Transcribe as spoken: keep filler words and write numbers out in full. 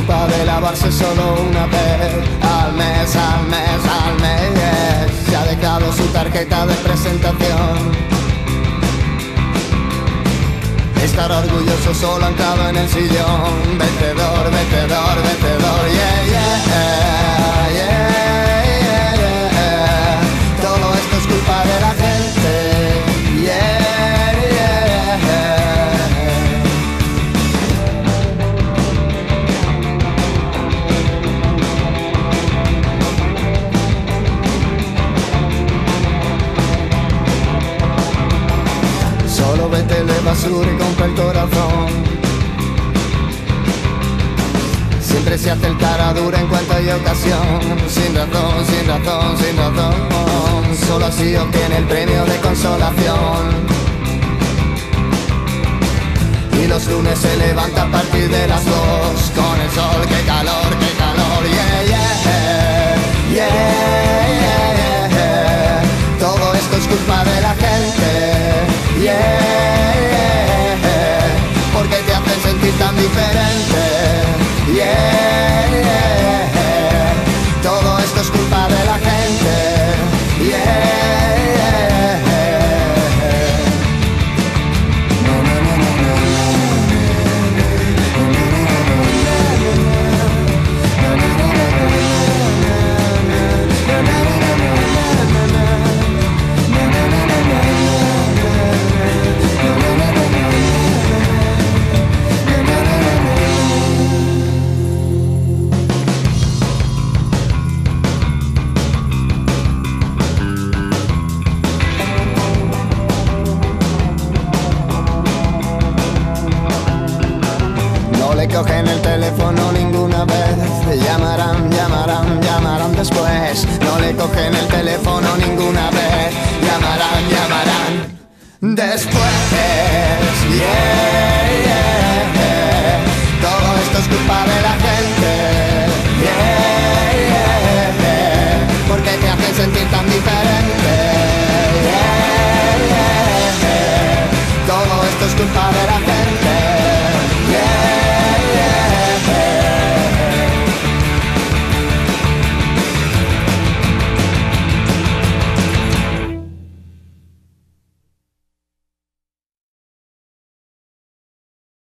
culpa de lavarse solo una vez al mes, al mes, al mes. Se ha dejado su tarjeta de presentación. Estar orgulloso solo anclado en el sillón. Vencedor, vencedor, vencedor, yeah, yeah, yeah, yeah, yeah. Todo esto es culpa de la gente, yeah, yeah, yeah. Solo vete de basura y compra el corazón. Siempre se hace el cara dura en cuanto hay ocasión. Sin razón, sin razón, sin razón. Solo así obtiene el premio de consolación. Y los lunes se levanta a partir de las dos. Con el sol, qué calor, qué calor. Yeah, yeah, yeah, yeah, yeah. Todo esto es culpa de la gente. Yeah, yeah, yeah. Porque te hacen sentir tan diferente. Yeah, yeah, yeah. Todo esto es culpa de la gente. Yeah, yeah, yeah. No, no, no, no, no. Cogen el teléfono ninguna vez. Te llamarán, llamarán, llamarán después. No le cogen el teléfono ninguna vez. Llamarán, llamarán después. Yeah.